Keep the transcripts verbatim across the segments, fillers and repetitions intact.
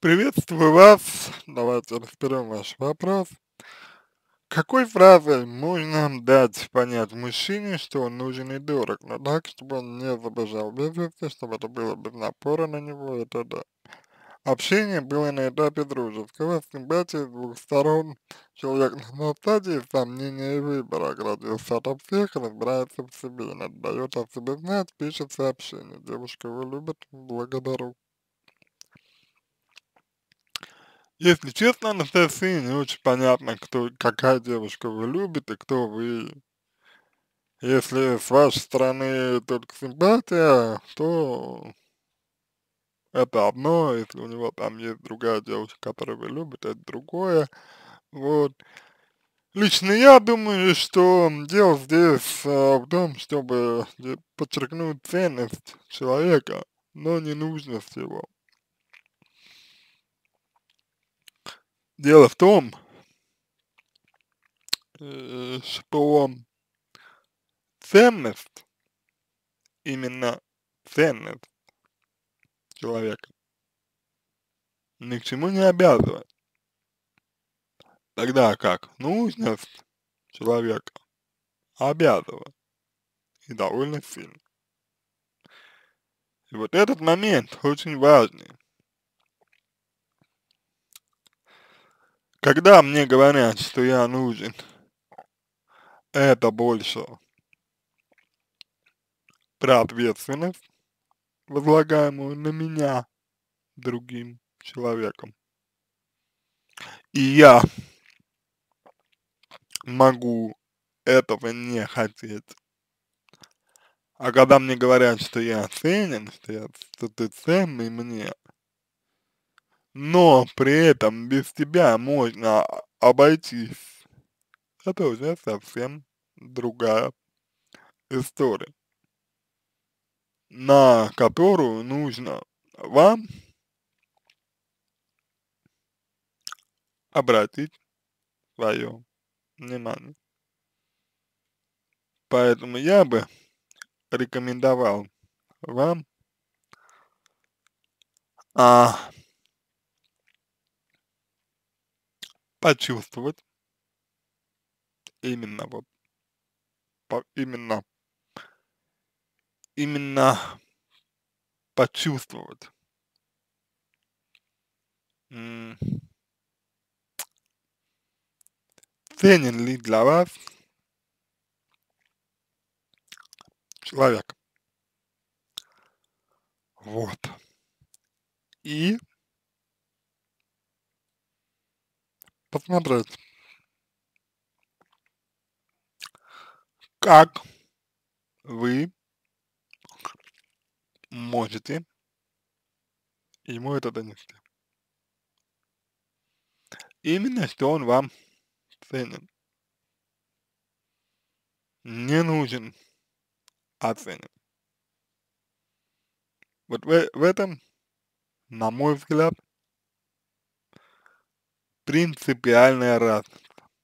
Приветствую вас. Давайте разберем ваш вопрос. Какой фразой можно дать понять мужчине, что он нужен и дорог, но так, чтобы он не забежал без вести, чтобы это было без напора на него и т.д. Общение было на этапе дружеского, симпатии с двух сторон. Человек на стадии сомнения и выбора, оградился ото всех, разбирается в себе, не дает о себе знать, пишет сообщение. Девушка его любит, благодарю. Если честно, Анастасия, не очень понятно, кто, какая девушка вы любите и кто вы. Если с вашей стороны только симпатия, то это одно, если у него там есть другая девушка, которую вы любите, это другое. Вот. Лично я думаю, что дело здесь а, в том, чтобы де- подчеркнуть ценность человека, но не нужность его. Дело в том, э, что ценность, именно ценность человека ни к чему не обязывает. Тогда как нужность человека обязывает, и довольно сильно. И вот этот момент очень важный. Когда мне говорят, что я нужен, это больше про ответственность, возлагаемую на меня другим человеком. И я могу этого не хотеть. А когда мне говорят, что я ценен, что, я, что ты ценный мне, но при этом без тебя можно а- обойтись, это уже совсем другая история, на которую нужно вам обратить свое внимание. Поэтому я бы рекомендовал вам а, почувствовать именно вот, по- именно, именно почувствовать, м, ценен ли для вас человек. Вот. И посмотреть, как вы можете ему это донести. Именно, что он вам ценен. Не нужен, а ценен. Вот в, в этом, на мой взгляд, принципиальная разница.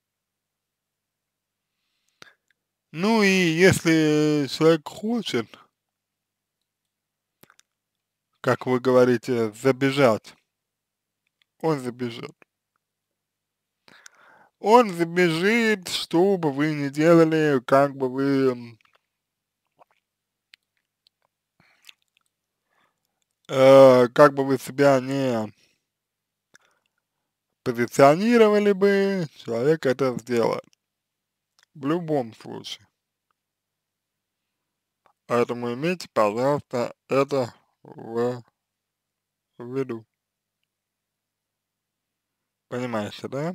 Ну и если человек хочет, как вы говорите, забежать, он забежит. Он забежит, что бы вы ни делали, как бы вы, м, э, как бы вы себя не позиционировали бы, человек это сделает. В любом случае. Поэтому имейте, пожалуйста, это в виду. Понимаете, да?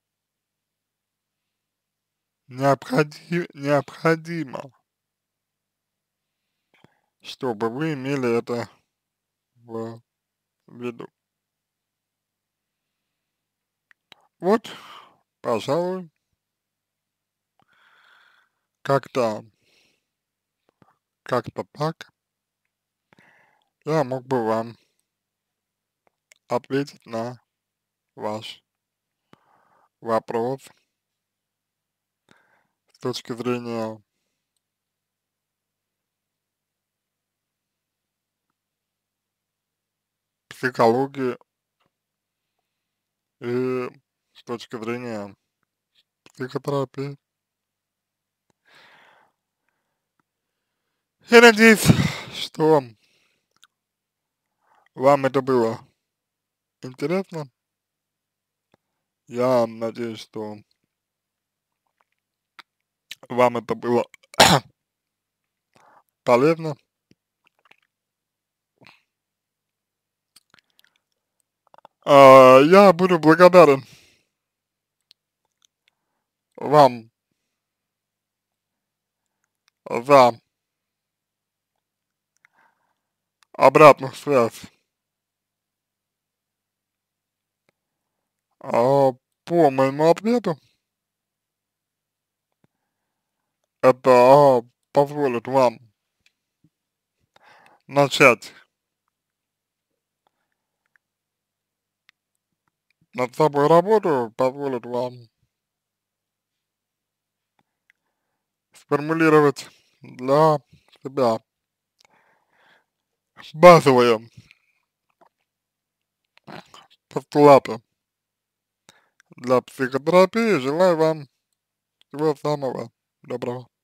Необходи, необходимо, чтобы вы имели это в виду. Вот, пожалуй, как-то, как-то так я мог бы вам ответить на ваш вопрос с точки зрения психологии и с точки зрения психотерапии. Я надеюсь, что вам это было интересно. Я надеюсь, что вам это было полезно. А, я буду благодарен вам за обратную связь а, по моему ответу. Это а, позволит вам начать над собой работу, позволит вам сформулировать для себя базовые постулаты для психотерапии. Желаю вам всего самого доброго.